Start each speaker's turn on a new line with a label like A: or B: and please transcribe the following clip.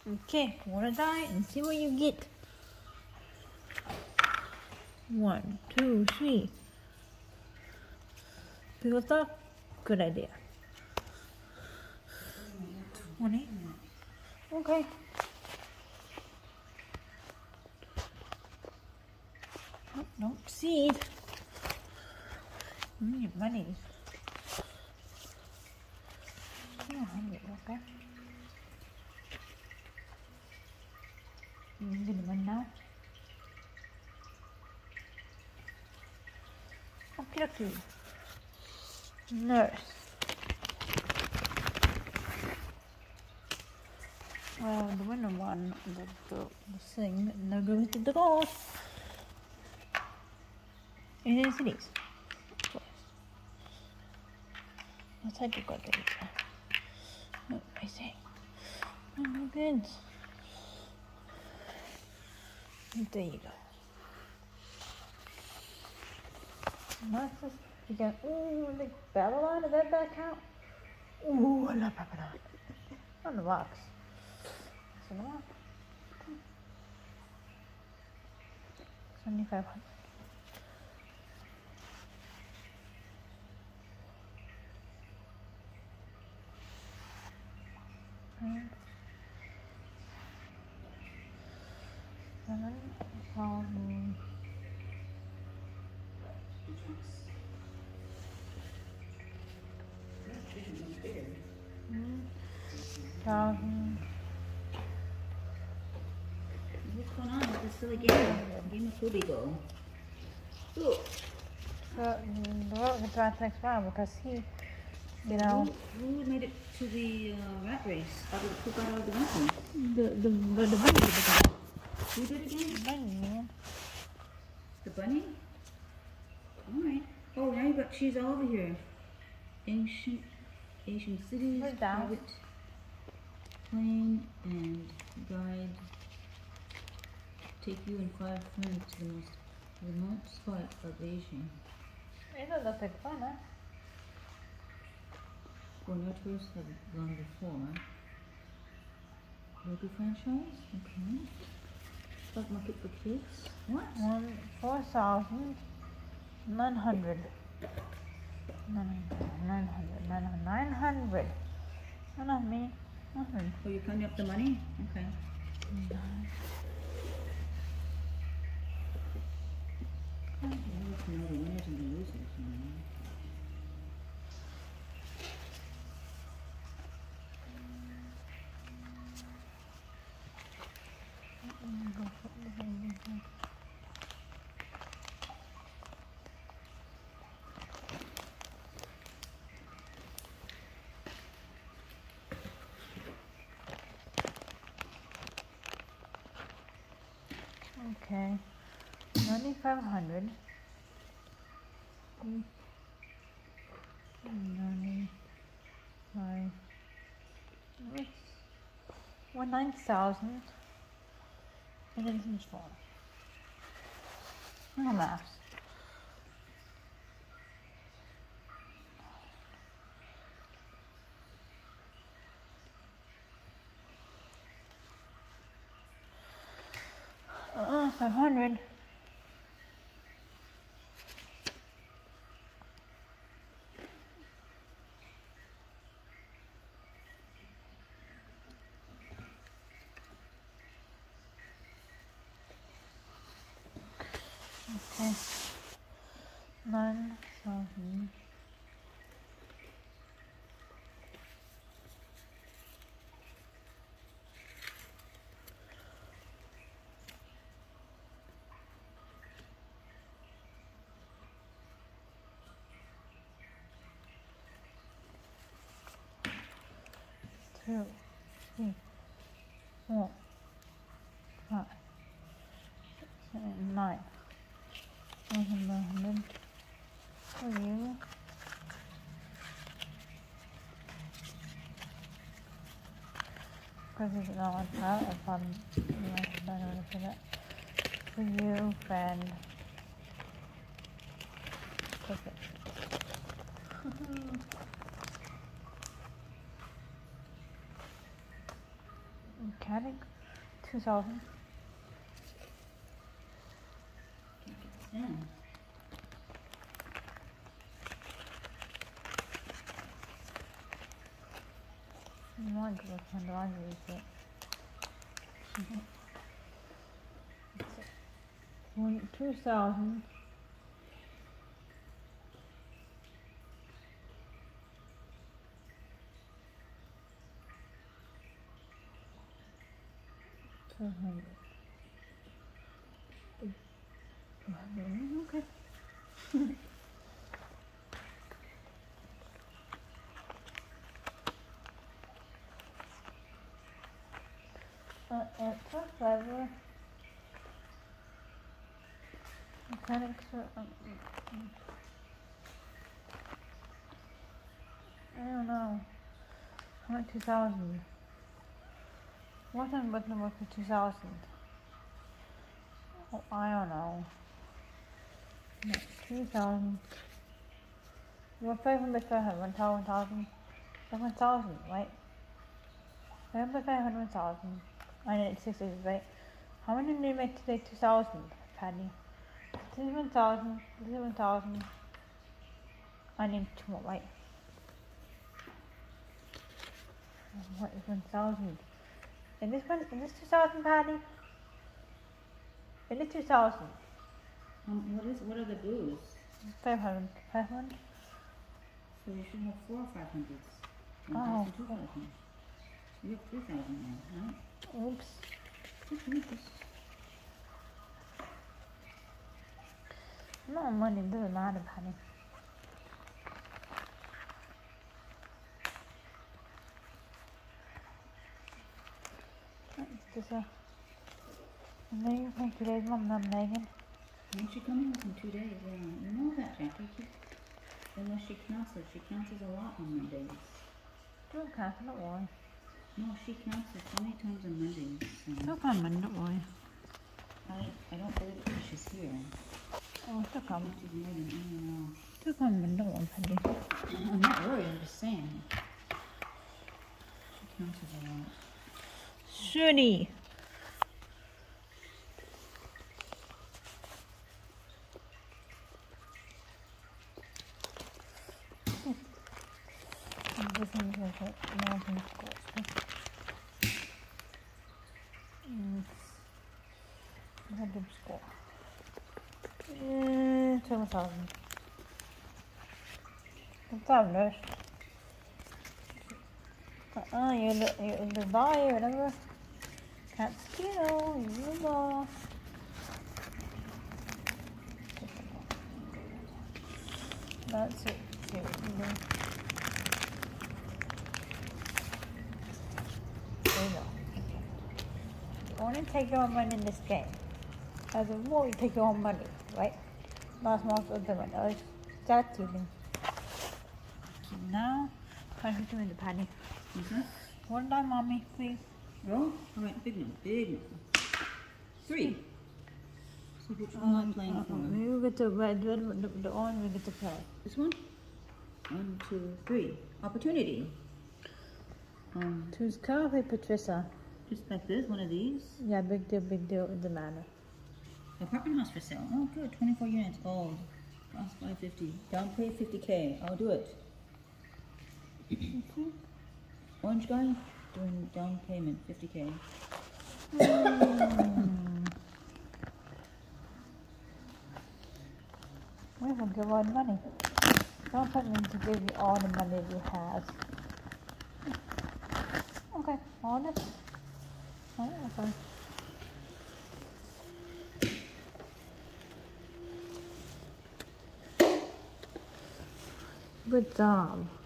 A: Okay, roll a die and see what you get. 1, 2, 3. Pillow talk? Good idea. 20. Okay. Oh, no, seed. Your money. 100, okay. You can get the money now. Okay. Nurse. Well, the winner one, the thing, no go to the goal. It is cities. Let's hope you got these. No, I say. Oh, good. There you go. Nurses. You go, ooh, the Babylon, is that count? Ooh, I love Babylon. On the box. That's in the box. 7,500.
B: What's going on with this silly game? Game of Scooby Go. Ooh.
A: So, the road can try to next round because he, you know.
B: Who made it to the rat race? Who got out of the rat race?
A: The bunny.
B: Who did it again?
A: The bunny, man.
B: The bunny? Alright. Oh, now you got cheese all over here. Ancient Asian cities, private plane, and guide. Take you in 5 minutes to the most remote spot of Beijing.
A: It doesn't look like fun, huh?
B: Where no tourists have gone before. Local franchise? Okay. Stock market for kids? What?
A: 4,900. 900. 900. No, not me. 100.
B: Oh, you're counting up the money? Okay. I don't know the winners and the losers, you know.
A: Okay. 9,500. 95. 9,000. And then it's fall. No maths. Uh-uh, 500. Okay. 9,000. Two, 3, 4, 5, 6, 7, 9. 1,900 for you. Because it's not on top, if I'm not for that. For you, friend. Take it. Mechanic, 2,000.
B: Yeah.
A: Laundry, and laundry is it. 2,000. Okay. Extra driver. Mechanics. I don't know. How much 2,000? What time button work for 2,000? Oh, I don't know. No, 2,000. You're 500, 1,000. 1,000, right? 500, 1,000. I need 6 right? How many did you make today? 2,000, Patty. This is 1,000. This is 1,000. I need 2 more, right? What is 1,000? Is this 2,000, Patty? Is it 2,000?
B: What are the blues?
A: 500. 500?
B: So you should have 4 or 500s.
A: Oh.
B: 2,000. You have 3,000 now, right?
A: Oops. No money doesn't matter, Patty. And then you think today's mom, not Megan.
B: When she coming within 2 days, yeah. You know that, Jackie. Unless she cancels. She cancels a lot on Mondays.
A: Don't cancel, don't worry.
B: No, she cancels so many times on Mondays. So
A: She'll come in, don't worry.
B: I don't believe it because she's here.
A: Oh, she'll come.
B: She's more than anyone else.
A: She'll come in, don't worry, Patty.
B: I'm not worried, I'm just saying. She cancels a lot.
A: Shooty. This one is American Scotch. Random score. 7,000. 7,000. You're the buyer, whatever. Can't steal, you're the boss. That's it. See what you can do. There you go. Okay. You only take your own money in this game. As a rule, you take your own money, right? Last month was different. I start stealing. Now, I'm doing the penny.
B: Okay.
A: One time, mommy, please.
B: Roll? Alright, big one, big one. 3. So which one am I playing for?
A: We get the red, the orange, we get to play.
B: This one? 1, 2, 3. Opportunity.
A: Choose coffee, Patricia.
B: Just like this, one of these.
A: Yeah, big deal, it doesn't matter.
B: Apartment house for sale. Oh, good. 24 units, old. Cost 550. Down pay 50K. I'll do it. Orange guy doing down payment 50K.
A: We will give all the money. Don't put me to give you all the money you have. Okay, all it. Oh, okay. Good job.